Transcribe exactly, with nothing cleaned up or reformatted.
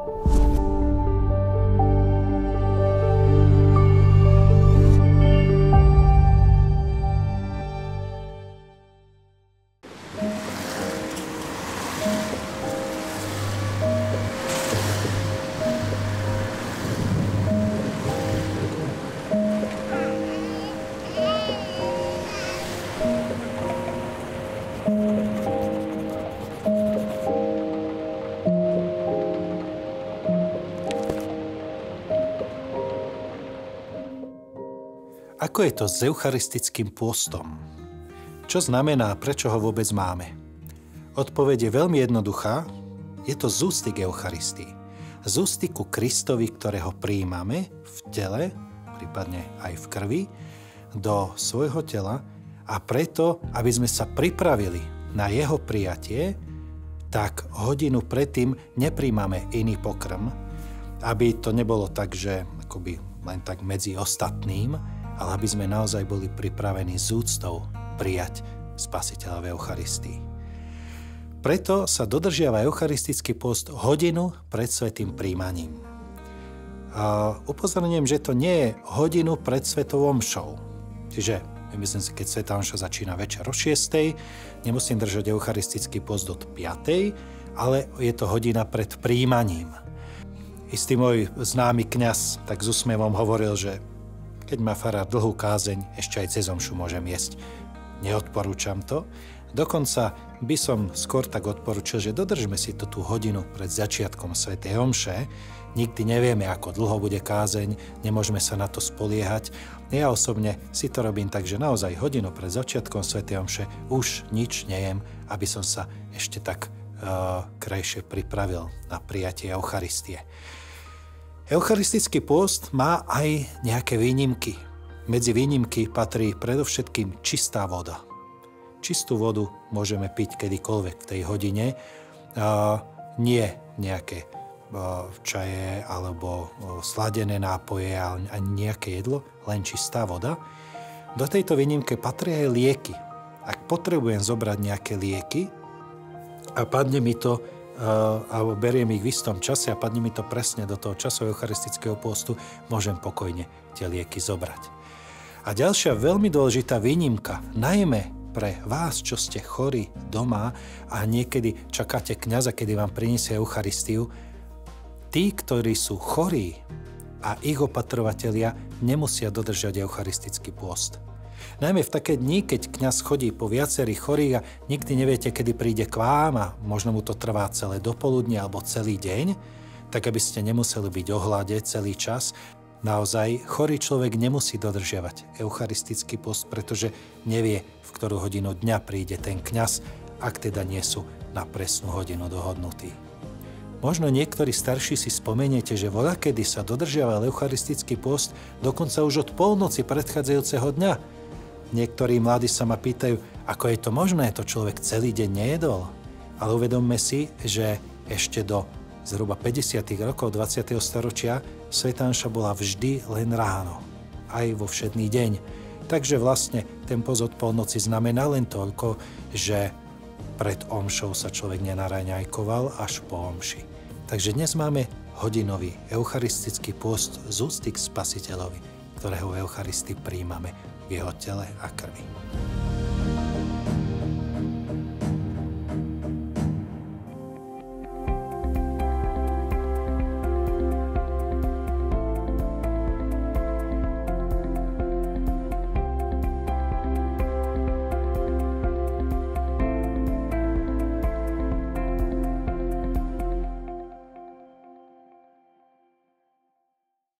Ako je to s eucharistickým pôstom? Čo znamená, prečo ho vôbec máme? Odpoveď je veľmi jednoduchá. Je to z úcty k Eucharistii. Z úcty ku Kristovi, ktorého prijímame v tele, prípadne aj v krvi, do svojho tela a preto, aby sme sa pripravili na jeho prijatie, tak hodinu predtým nepríjmame iný pokrm, aby to nebolo tak, že akoby len tak medzi ostatným, ale aby sme naozaj boli pripravení s úctou prijať Spasiteľa v Eucharistii. Preto sa dodržiava eucharistický pôst hodinu pred svätým príjmaním. A upozorňujem, že to nie je hodinu pred svetovou omšou. Čiže, myslím si, keď svätá omša začína večer o šiestej, nemusím držať eucharistický pôst od piatej, ale je to hodina pred príjmaním. Istý môj známy kňaz tak s úsmevom hovoril, že keď má farár dlhú kázeň, ešte aj cez omšu môžem jesť. Neodporúčam to. Dokonca by som skôr tak odporúčil, že dodržme si to tú hodinu pred začiatkom svätej omše. Nikdy nevieme, ako dlho bude kázeň, nemôžeme sa na to spoliehať. Ja osobne si to robím tak, že naozaj hodinu pred začiatkom svätej omše už nič nejem, aby som sa ešte tak uh, krajšie pripravil na prijatie Eucharistie. Eucharistický pôst má aj nejaké výnimky. Medzi výnimky patrí predovšetkým čistá voda. Čistú vodu môžeme piť kedykoľvek v tej hodine. Uh, nie nejaké uh, čaje alebo uh, sladené nápoje ani nejaké jedlo, len čistá voda. Do tejto výnimky patrí aj lieky. Ak potrebujem zobrať nejaké lieky a padne mi to alebo beriem ich v istom čase a padne mi to presne do toho času eucharistického pôstu, môžem pokojne tie lieky zobrať. A ďalšia veľmi dôležitá výnimka, najmä pre vás, čo ste chorí doma a niekedy čakáte kňaza, kedy vám priniesie Eucharistiu, tí, ktorí sú chorí a ich opatrovatelia nemusia dodržať eucharistický pôst. Najmä v také dni, keď kňaz chodí po viacerých chorých a nikdy neviete, kedy príde k vám a možno mu to trvá celé dopoludne alebo celý deň, tak aby ste nemuseli byť ohľade celý čas. Naozaj, chorý človek nemusí dodržiavať eucharistický post, pretože nevie, v ktorú hodinu dňa príde ten kňaz, ak teda nie sú na presnú hodinu dohodnutí. Možno niektorí starší si spomeniete, že voľakedy sa dodržiaval eucharistický post dokonca už od polnoci predchádzajúceho dňa. Niektorí mladí sa ma pýtajú, ako je to možné, to človek celý deň nejedol. Ale uvedomme si, že ešte do zhruba päťdesiatych rokov dvadsiateho storočia svätá omša bola vždy len ráno, aj vo všedný deň. Takže vlastne ten post od polnoci znamená len toľko, že pred omšou sa človek nenaraňajkoval až po omši. Takže dnes máme hodinový eucharistický pôst z úcty k Spasiteľovi, ktorého v Eucharistii príjmame v jeho tele a krvi.